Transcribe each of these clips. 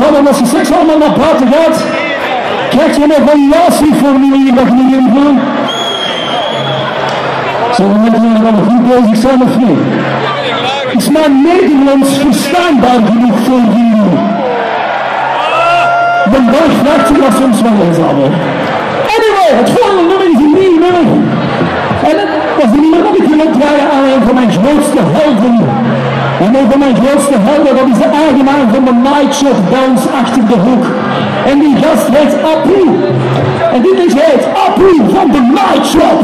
en als je straks allemaal naar buiten gaat, krijg je een evaluatieformulier dat je niet invult. Zullen we mensen dan nog goed bezig zijn of niet? Is mijn Nederlands verstaanbaar genoeg voor jullie? De Belg vraagt zich dat soms wel eens aan. Anyway, het volgende nummer is een nieuw nummer. En dat is een nummer dat ik wil opdragen aan een van mijn grootste helden. En een van mijn grootste helden, dat is de eigenaar van de Night Shop Bounce achter de hoek. En die gast heet Apu. En dit is het Apu van de Night Shop.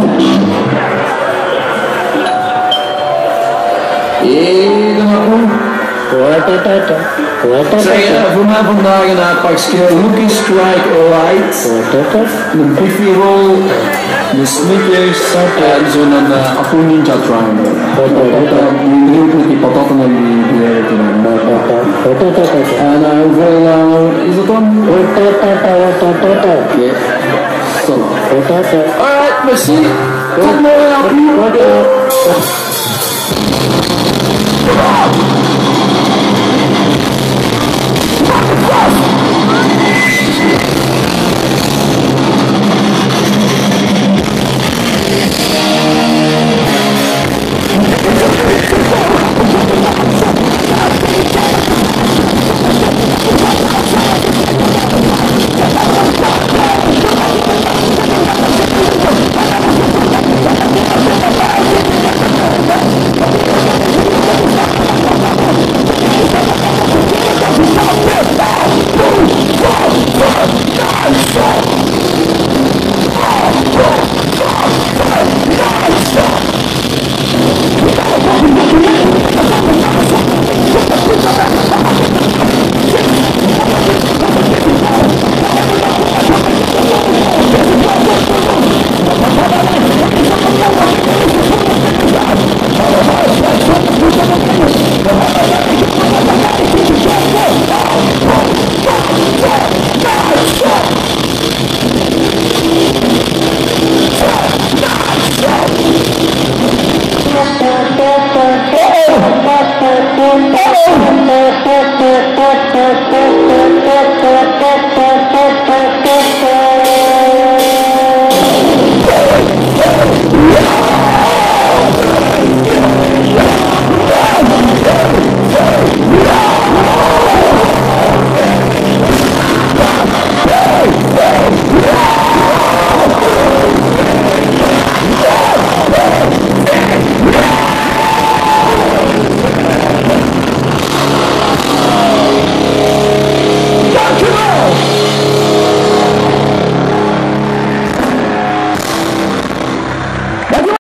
Zeg, voor mij vandaag een pakje Lucky Strike Light, een Biffy Roll, een Snickers en zo'n Apu Ninja Triangle. Benieuwd met die patatten en die en hoeveel is het dan? Oké. Zo. Alright, merci. Tot morgen, Apu.